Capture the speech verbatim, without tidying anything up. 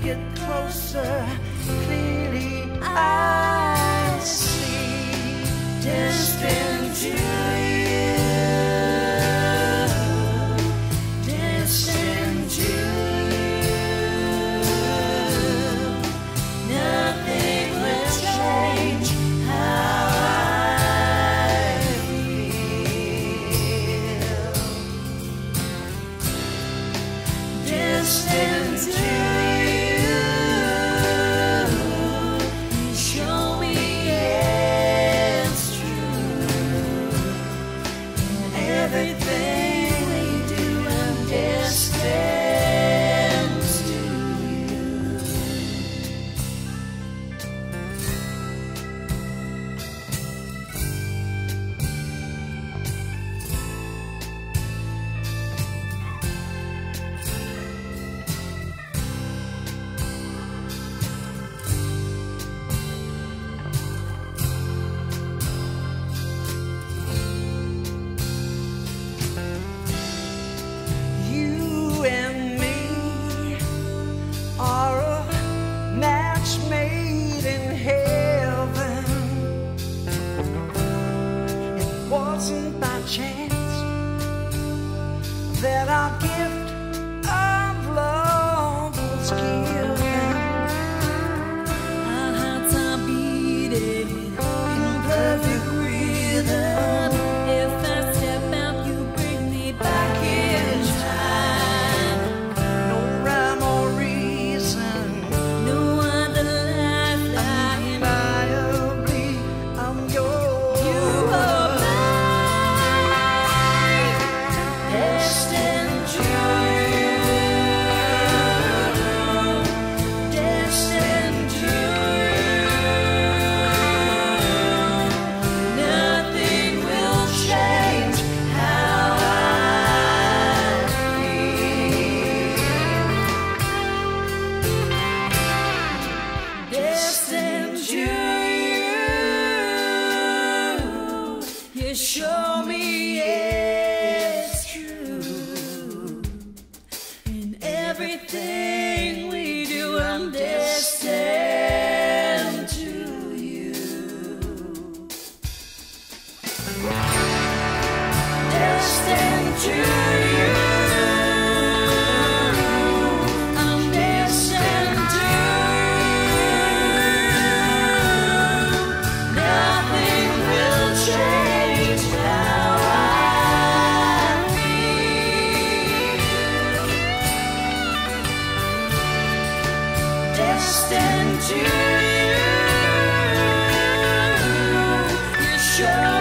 get closer, clearly I see, destined to you, destined to you. Nothing will change how I feel, destined to you. Everything we do, I'm destined to you. Made in heaven, it wasn't by chance that our gift of love was given. Our hearts are beating in perfect rhythm. If I step out, you bring me back in time. No rhyme or reason, show me it's true. In everything we do, I'm destined to you. Destined to you. I'm destined to you. Nothing will change how I feel. Destined to you. You show